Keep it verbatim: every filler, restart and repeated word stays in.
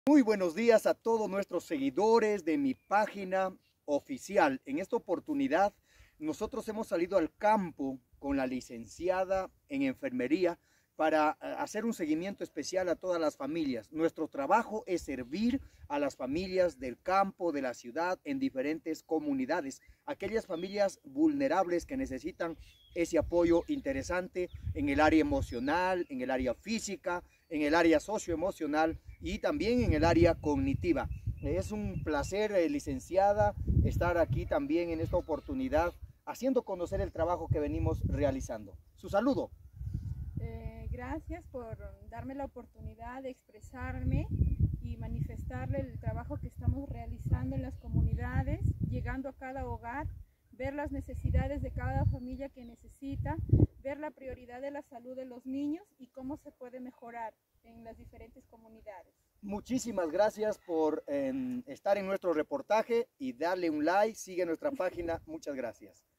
Muy buenos días a todos nuestros seguidores de mi página oficial. En esta oportunidad nosotros hemos salido al campo con la licenciada en enfermería para hacer un seguimiento especial a todas las familias. Nuestro trabajo es servir a las familias del campo, de la ciudad, en diferentes comunidades. Aquellas familias vulnerables que necesitan ese apoyo interesante en el área emocional, en el área física, en el área socioemocional y también en el área cognitiva. Es un placer, eh, licenciada, estar aquí también en esta oportunidad haciendo conocer el trabajo que venimos realizando. Su saludo. Eh, gracias por darme la oportunidad de expresarme y manifestarle el trabajo que estamos realizando en las comunidades, llegando a cada hogar, ver las necesidades de cada familia que necesita, ver la prioridad de la salud de los niños y cómo se puede mejorar en las diferentes comunidades. Muchísimas gracias por eh, estar en nuestro reportaje y darle un like, sigue nuestra página. Muchas gracias.